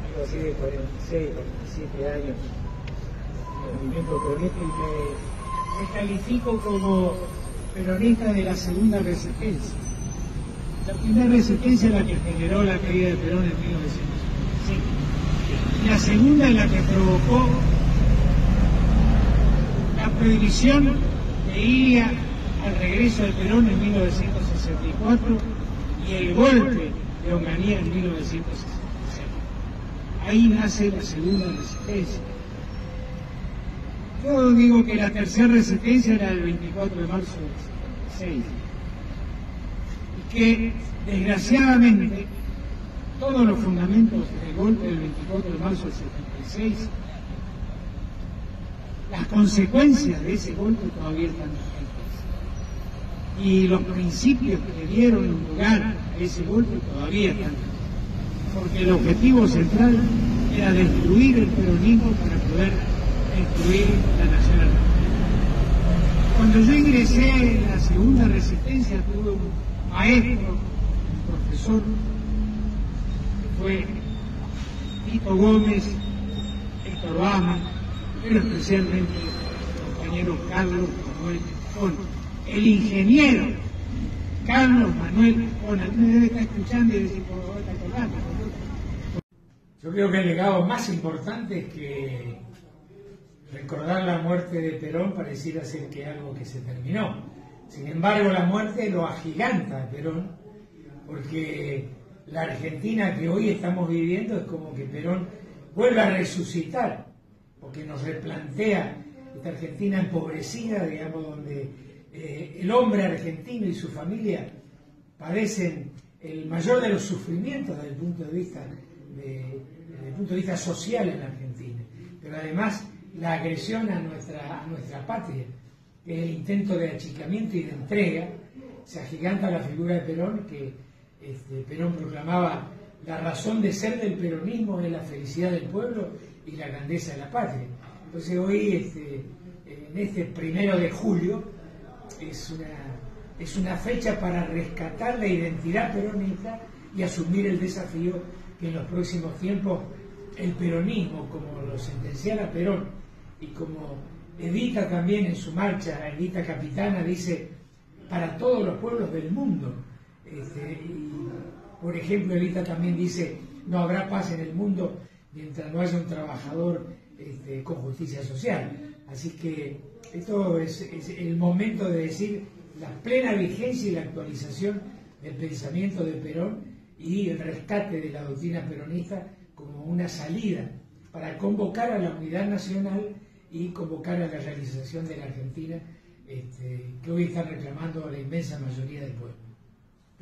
Yo así de 46, 47 años en el movimiento peronista y me califico como peronista de la segunda resistencia. La primera resistencia es la que generó la caída de Perón en 1955. Y la segunda es la que provocó la prohibición de ir al regreso de Perón en 1964 y el golpe de Onganía en 1966. Ahí nace la segunda resistencia. Yo digo que la tercera resistencia era el 24 de marzo del 76 y que desgraciadamente todos los fundamentos del golpe del 24 de marzo del 76, las consecuencias de ese golpe todavía están vigentes y los principios que dieron lugar a ese golpe todavía están vigentes, porque el objetivo central era destruir el peronismo para poder destruir la nación argentina. Cuando yo ingresé en la segunda resistencia tuve un maestro, un profesor, que fue Tito Gómez, Héctor Bama, pero especialmente el compañero Carlos Manuel Pona, el ingeniero Carlos Manuel Pona. Me debe estar escuchando y decir, por favor, está acordando. Yo creo que el legado más importante es que recordar la muerte de Perón pareciera ser que es algo que se terminó. Sin embargo, la muerte lo agiganta a Perón, porque la Argentina que hoy estamos viviendo es como que Perón vuelve a resucitar, porque nos replantea esta Argentina empobrecida, digamos, donde el hombre argentino y su familia padecen el mayor de los sufrimientos desde el punto de vista social en la Argentina, pero además la agresión a nuestra patria, que es el intento de achicamiento y de entrega. Se agiganta la figura de Perón, que Perón proclamaba: la razón de ser del peronismo es la felicidad del pueblo y la grandeza de la patria. Entonces hoy, en este 1 de julio, es una fecha para rescatar la identidad peronista y asumir el desafío que en los próximos tiempos el peronismo, como lo sentenciara Perón y como Evita también en su marcha, Evita Capitana, dice: para todos los pueblos del mundo. Y, por ejemplo, Evita también dice: no habrá paz en el mundo mientras no haya un trabajador con justicia social. Así que esto es el momento de decir la plena vigencia y la actualización del pensamiento de Perón y el rescate de la doctrina peronista como una salida para convocar a la unidad nacional y convocar a la realización de la Argentina que hoy está reclamando a la inmensa mayoría del pueblo.